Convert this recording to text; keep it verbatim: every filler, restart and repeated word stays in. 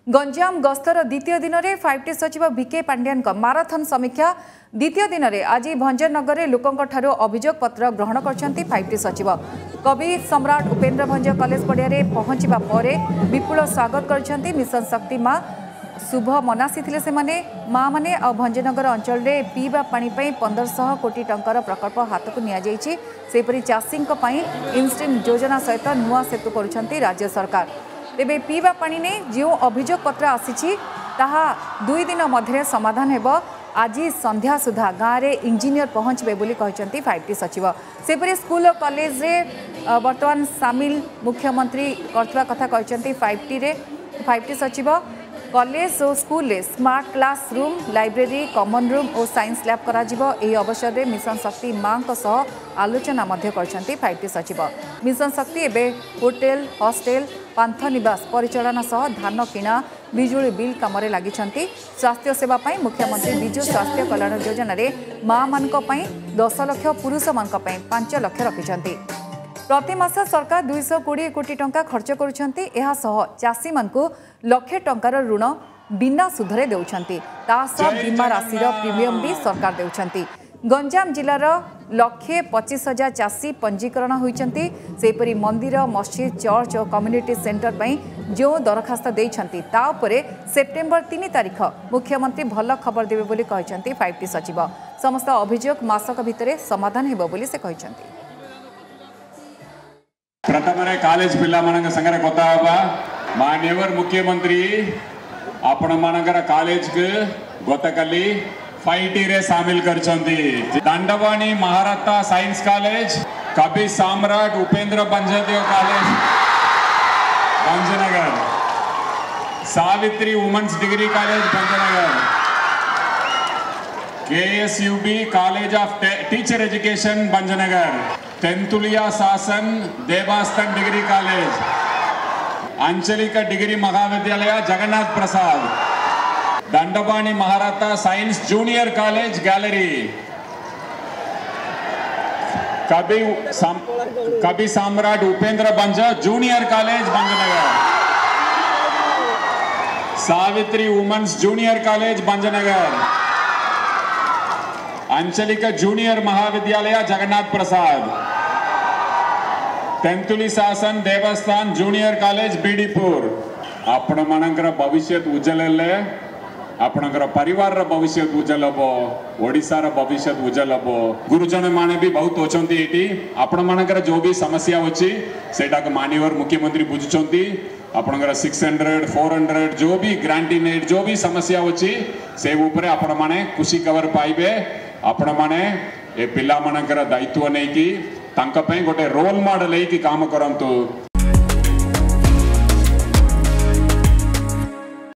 गंजाम गस्तर द्वितीय दिन में फाइव टी सचिव भिके पांड्यान माराथन समीक्षा द्वितीय दिन में आज भंजनगर में लोकों ठारू अभियोग पत्र ग्रहण कर फाइव टी सचिव कवि सम्राट उपेन्द्र भंज कॉलेज पड़िया पहुंचा पर विपुल स्वागत कर मिशन शक्ति माँ शुभ मनासी से माँ मैंने आ भंजनगर अंचल में पीवा पानी पंदर सौ कोटी टंकार प्रकल्प हाथ को निपरी चाषी इंस्ट्रीम योजना सहित नुआ सेतु कर राज्य सरकार तेबे पीवा पानी ने जो अभियोग पत्र आसी दुई दिन मध्य समाधान हेब आज संध्या सुधा गाँव में इंजीनियर पहुँचे बोली कहते फाइव टी सचिव सेपरी स्कूल और कॉलेज रे वर्तमान सामिल मुख्यमंत्री करथवा कथा कहते फाइव टी रे फाइव टी सचिव कॉलेज और स्कूल रे smart class room library common room और साइंस लैब करा जिवो। एही अवसर में मिशन शक्ति माँ आलोचना मध्य करछंती फाइव टी सचिव मिशन शक्ति एबे होटेल हॉस्टेल पांथ निवास परिचालना सह धान किणा बिजुली बिल कम लगी स्वास्थ्य सेवा मुख्यमंत्री विजु स्वास्थ्य कल्याण योजना रे माँ मान दस लाख पुरुष मान पांच लाख रखिंट प्रति मास सरकार दुईश कोड़े कोटी टंका खर्च करुछंती एहा सह चाषी मानकु लक्षे टंकार ऋण बिना सुधरे देउछंती तासह बीमा राशि प्रीमियम भी सरकार देउछंती। गंजाम जिलार लक्षे पच्चीस हजार चाषी पंजीकरण होइछंती सेपरी मंदिर मस्जिद चर्च और कम्युनिटी सेंटर पई जो दरखास्त देइछंती ता उपरे सेप्टेम्बर तीन तारिख मुख्यमंत्री भल खबर देबे बोली कहछंती फाइव टी सचिव समस्त अभियोग मासक भितरे समाधान हेबो बोली से कहछंती। प्रथम कॉलेज पिला मान संगे कथा हवा माननीय मुख्यमंत्री आपण मानकर कॉलेज के गतकाली फाइव टी रे शामिल करछंती दंडवाणी महाराता science college Kabi Samrat Upendra Bhanja college Bhanjanagar Savitri women's degree college Bhanjanagar K S U B college of teacher education Bhanjanagar Tentulia Sasan Debasthan degree college Anchalik degree महाविद्यालय जगन्नाथ प्रसाद दंडवाणी महाराता साइंस जूनियर कॉलेज गैलरी कवि सम, Kabi Samrat Upendra Bhanja junior college Bhanjanagar Savitri women's junior college Bhanjanagar Anchalik junior महाविद्यालय जगन्नाथ प्रसाद तेंतुली शासन देवस्थान जूनियर कॉलेज बीडीपुर आपण मानकर भविष्य उज्जवल हेले आपणकर परिवार भविष्य उज्जवल हम ओडिशार भविष्य उज्जवल हम गुरुजन माने भी बहुत अच्छी ये आपण मानकर जो भी समस्या अच्छी सेटा माननीय मुख्यमंत्री बुझुंट आपणकर सिक्स हंड्रेड फोर हंड्रेड जो भी ग्रांटी नेट जो भी समस्या अच्छी से उपरे आपण माने खुशी खबर पाइबे आपण माने ए पिला मानकर दायित्व नहीं कि तांका पे गोटे रोल मॉडल है कि काम करंतु।